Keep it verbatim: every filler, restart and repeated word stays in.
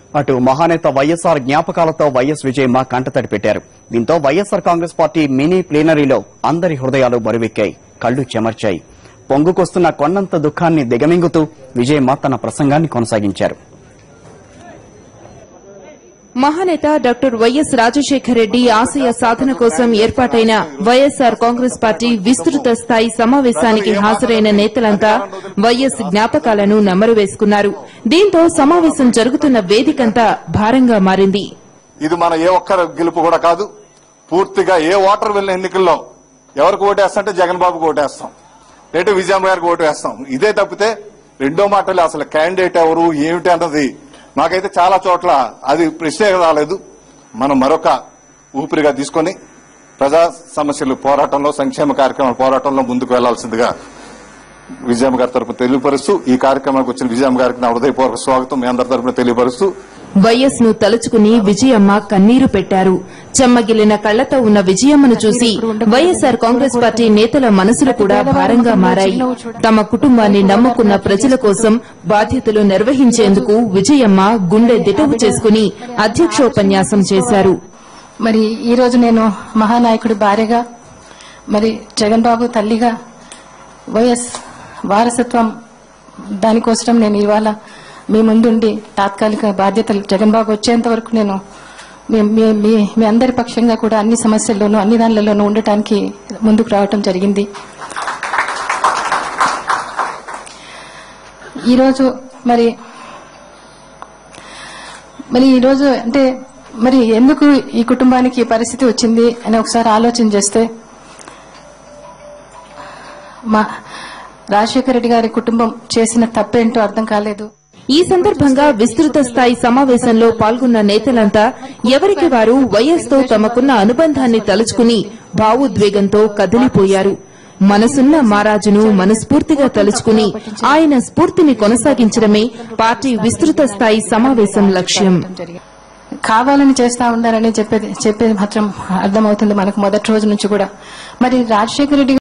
అటు మహానేత వైఎస్ఆర్ జ్ఞాపకాలతో వైఎస్ విజయమ్మ కంటతడి పెట్టారు. దీంతో వైఎస్ఆర్ కాంగ్రెస్ పార్టీ మినీ ప్లీనరీలో అందరి హృదయాలు బరువెక్కాయి, కళ్లు చెమర్చాయి. పొంగుకొస్తున్న కొన్నంత దుఃఖాన్ని దిగమింగుతూ విజయమ్మ తన ప్రసంగాన్ని కొనసాగించారు. మహానేత డాక్టర్ వైఎస్ రాజశేఖర రెడ్డి ఆశయ సాధన కోసం ఏర్పాటైన వైఎస్ఆర్ కాంగ్రెస్ పార్టీ విస్తృత స్థాయి సమావేశానికి హాజరైన నేతలంతా వైఎస్ జ్ఞాపకాలను నెమరు వేసుకున్నారు. దీంతో సమావేశం జరుగుతున్న వేదికంతా భారంగా మారింది. ఇది మన ఏ ఒక్కరి గెలుపు కూడా కాదు. పూర్తిగా ఏ ఓటర్ వెళ్ళిన ఎన్నికల్లో ఎవరికి ఓటేస్తాంటే జగన్ బాబుకి ఓటేస్తాం, లేదంటే విజయమ్మ గారికి ఓటు వేస్తాం. ఇదే తప్పితే రెండో మాటలు అసలు క్యాండిడేట్ ఎవరు ఏమిటి అన్నది మాకైతే చాలా చోట్ల అది ప్రశ్నే రాలేదు. మనం మరొక ఊపిరిగా తీసుకుని ప్రజా సమస్యలు పోరాటంలో, సంక్షేమ కార్యక్రమాల పోరాటంలో ముందుకు వెళ్లాల్సిందిగా విజయమ్మ గారి తరఫున తెలియపరుస్తూ, ఈ కార్యక్రమానికి వచ్చిన విజయమ్మ గారికి నా హృదయపూర్వక స్వాగతం మీ అందరి తరఫున తెలియపరుస్తూ, వైఎస్ ను తలుచుకుని విజయమ్మ కన్నీరు పెట్టారు. చెమ్మగిల్లిన కళ్లతో ఉన్న విజయమ్మను చూసి వైఎస్ఆర్ కాంగ్రెస్ పార్టీ నేతల మనసులు కూడా భారంగా మారాయి. తమ కుటుంబాన్ని నమ్ముకున్న ప్రజల కోసం బాధ్యతలు నిర్వహించేందుకు విజయమ్మ గుండె దిటవు చేసుకుని అధ్యక్షోపన్యాసం చేశారు. మరి ఈ రోజు నేను మహానాయకుడి భార్యగా, మరి జగన్ బాబు తల్లిగా, వైఎస్ వారసత్వం దానికోసం నేను ఇవాళ మీ ముందుండి తాత్కాలిక బాధ్యతలు జగన్ బాబు వచ్చేంత వరకు నేను మీ అందరి పక్షంగా కూడా అన్ని సమస్యల్లోనూ అన్ని దానిలోనూ ఉండటానికి ముందుకు రావటం జరిగింది. ఈరోజు మరి మరి ఈరోజు అంటే మరి ఎందుకు ఈ కుటుంబానికి ఈ పరిస్థితి వచ్చింది అని ఒకసారి ఆలోచన చేస్తే, మా రాజశేఖర రెడ్డి గారి కుటుంబం చేసిన తప్పేంటో అర్థం కాలేదు. ఈ సందర్భంగా విస్తృత స్థాయి సమావేశంలో పాల్గొన్న నేతలంతా ఎవరికి వారు వైఎస్ తో తమకున్న అనుబంధాన్ని తలుచుకుని భావోద్వేగంతో కదిలిపోయారు. మనసున్న మహారాజును మనస్ఫూర్తిగా తలుచుకుని ఆయన స్ఫూర్తిని కొనసాగించడమే పార్టీ విస్తృత స్థాయి సమావేశం లక్ష్యం. కావాలని చేస్తా ఉన్నారని చెప్పేది చెప్పేది మాత్రం అర్థమవుతుంది మనకు మొదటి రోజు నుంచి కూడా. మరి రాజశేఖర రెడ్డి